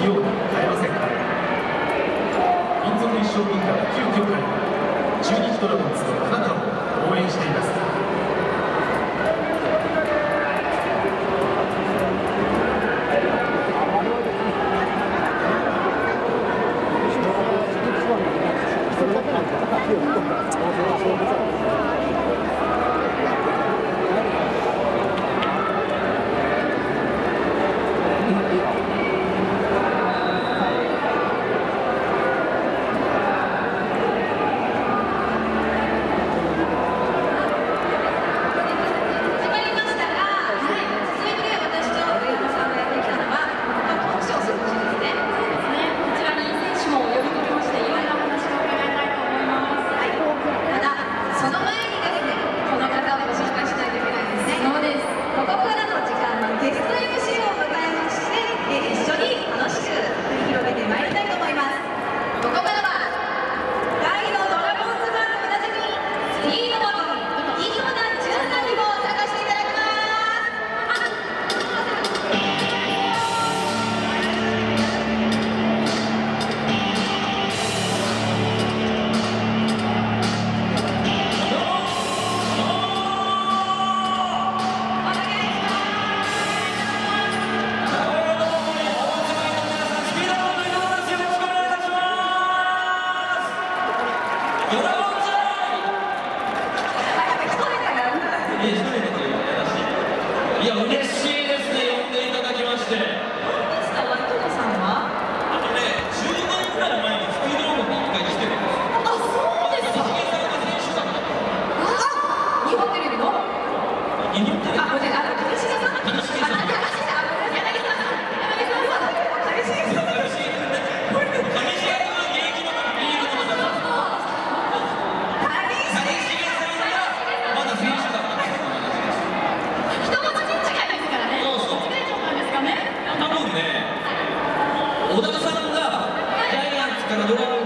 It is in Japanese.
起用に変えませんか。民族一生文化の旧協会が中日ドラゴンズのあなたを応援しています。 いや、嬉しいですね、呼んでいただきまして。 さんは 10年くらい前にスピードロボット1回来てるんですよ。 あ、そうですか。 さんが選手だった。 日本テレビの日本テレビ。 上重さん。柳さん。柳さん。 小田さんがジャイアンツからドラゴン